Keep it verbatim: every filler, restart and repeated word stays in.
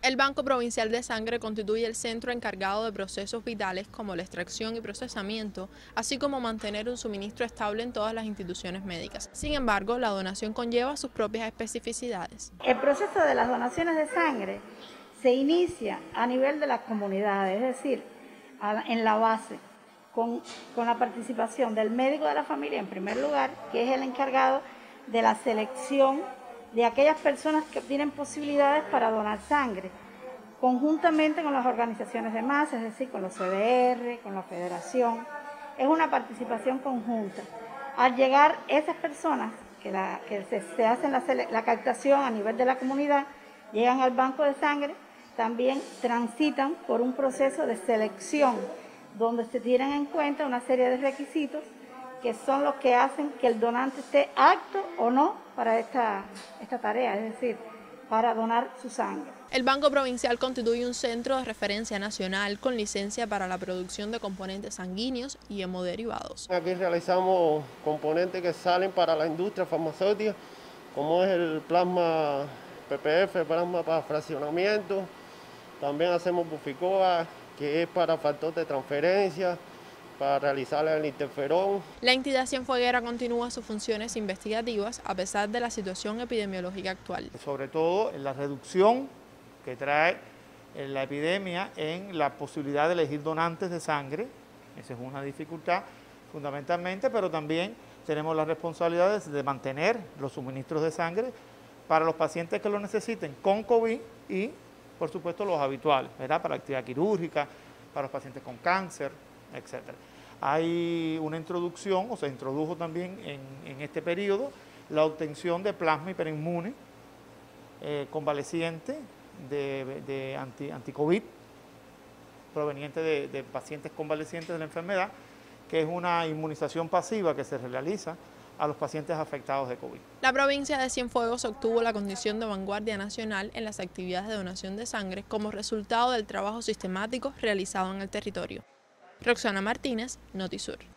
El Banco Provincial de Sangre constituye el centro encargado de procesos vitales como la extracción y procesamiento, así como mantener un suministro estable en todas las instituciones médicas. Sin embargo, la donación conlleva sus propias especificidades. El proceso de las donaciones de sangre se inicia a nivel de las comunidades, es decir, en la base, con, con la participación del médico de la familia en primer lugar, que es el encargado de la selección de aquellas personas que tienen posibilidades para donar sangre, conjuntamente con las organizaciones de masa, es decir, con los C D R, con la federación. Es una participación conjunta. Al llegar esas personas, que, la, que se, se hacen la, la captación a nivel de la comunidad, llegan al banco de sangre, también transitan por un proceso de selección, donde se tienen en cuenta una serie de requisitos que son los que hacen que el donante esté apto o no para esta, esta tarea, es decir, para donar su sangre. El Banco Provincial constituye un centro de referencia nacional con licencia para la producción de componentes sanguíneos y hemoderivados. Aquí realizamos componentes que salen para la industria farmacéutica, como es el plasma P P F, plasma para fraccionamiento. También hacemos buficoa, que es para factor de transferencia, para realizar el interferón. La entidad cienfueguera continúa sus funciones investigativas a pesar de la situación epidemiológica actual. Sobre todo en la reducción que trae la epidemia en la posibilidad de elegir donantes de sangre. Esa es una dificultad fundamentalmente, pero también tenemos la responsabilidad de mantener los suministros de sangre para los pacientes que lo necesiten con COVID y, por supuesto, los habituales, ¿verdad? Para la actividad quirúrgica, para los pacientes con cáncer, etcétera. Hay una introducción, o se introdujo también en, en este periodo, la obtención de plasma hiperinmune eh, convaleciente de, de anti, anti-COVID, proveniente de, de pacientes convalecientes de la enfermedad, que es una inmunización pasiva que se realiza a los pacientes afectados de COVID. La provincia de Cienfuegos obtuvo la condición de vanguardia nacional en las actividades de donación de sangre como resultado del trabajo sistemático realizado en el territorio. Roxana Martínez, Notisur.